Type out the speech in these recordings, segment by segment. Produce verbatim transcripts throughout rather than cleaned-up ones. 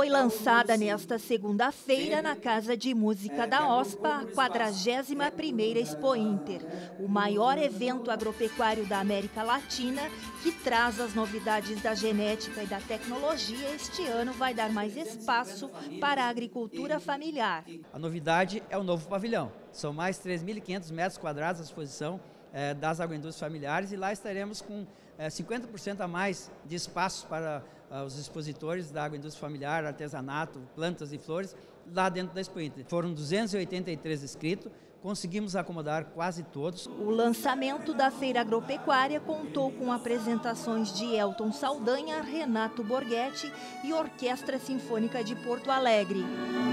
Foi lançada nesta segunda-feira na Casa de Música da OSPA a quadragésima primeira Expo Inter, o maior evento agropecuário da América Latina, que traz as novidades da genética e da tecnologia. Este ano vai dar mais espaço para a agricultura familiar. A novidade é o novo pavilhão. São mais três mil e quinhentos metros quadrados à disposição eh, das agroindústrias familiares, e lá estaremos com eh, cinquenta por cento a mais de espaço para eh, os expositores da agroindústria familiar, artesanato, plantas e flores, lá dentro da Expo Inter. Foram duzentos e oitenta e três inscritos, conseguimos acomodar quase todos. O lançamento da Feira Agropecuária contou com apresentações de Elton Saldanha, Renato Borghetti e Orquestra Sinfônica de Porto Alegre.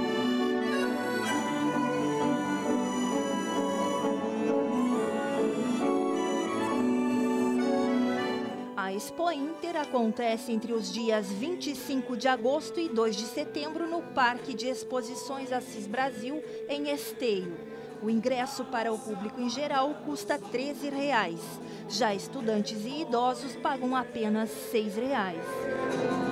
A Expo Inter acontece entre os dias vinte e cinco de agosto e dois de setembro no Parque de Exposições Assis Brasil, em Esteio. O ingresso para o público em geral custa treze reais. Já estudantes e idosos pagam apenas seis reais.